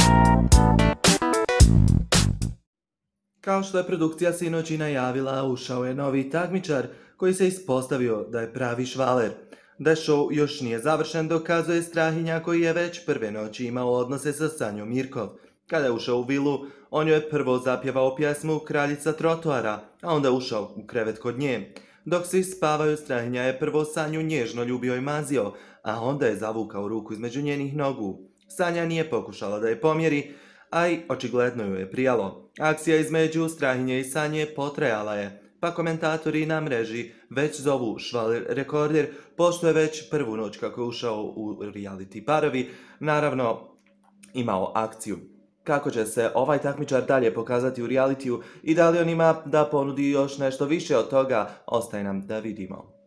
Kao što je produkcija sinoć i najavila, ušao je novi takmičar koji se ispostavio da je pravi švaler. Da show još nije završen dokazuje Strahinja koji je već prve noći imao odnose sa Sanjom Mirkov. Kada je ušao u vilu, on joj je prvo zapjevao pjesmu Kraljica trotoara, a onda ušao u krevet kod nje. Dok svi spavaju, Strahinja je prvo Sanju nježno ljubio i mazio, a onda je zavukao ruku između njenih nogu. Sanja nije pokušala da je pomjeri, a i očigledno ju je prijalo. Akcija između Strahinje i Sanje potrajala je, pa komentatori na mreži već zovu švaler rekorder, pošto je već prvu noć kako je ušao u reality parovi, naravno imao akciju. Kako će se ovaj takmičar dalje pokazati u realitiju i da li on ima da ponudi još nešto više od toga, ostaje nam da vidimo.